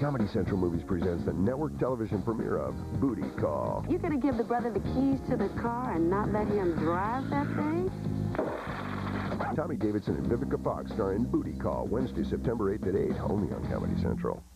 Comedy Central Movies presents the network television premiere of Booty Call. You're going to give the brother the keys to the car and not let him drive that thing? Tommy Davidson and Vivica Fox star in Booty Call, Wednesday, September 8th at 8, only on Comedy Central.